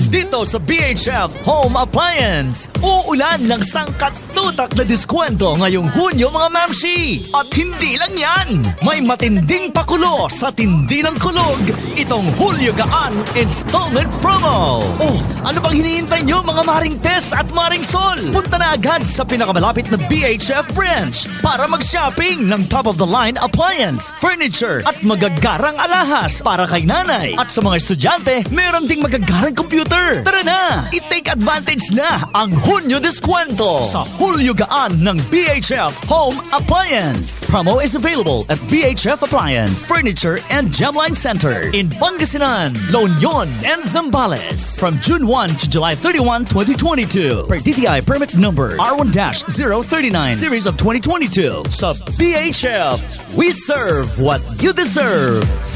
Dito sa BHF Home Appliance, uulan ng sangkatutak na diskwento ngayong Hunyo mga mamshi. At hindi lang yan, may matinding pakulo sa tindi ng kulog itong Hulyo Gaan Installment Promo. Oh, ano bang hinihintay nyo mga maring Tess at maring Sol? Punta na agad sa pinakamalapit na BHF branch para mag-shopping ng top-of-the-line appliance, furniture at magagarang alahas para kay nanay. At sa mga estudyante, meron ding magagarang computer. Tara na! I-take advantage na ang Hunyo Diskwento sa Hulyo Gaan ng BHF Home Appliance. Promo is available at BHF Appliance, Furniture and Gemline Center in Pangasinan, La Union, and Zambales from June 1 to July 31, 2022. Per DTI permit number R1-039 series of 2022. Sa BHF, we serve what you deserve.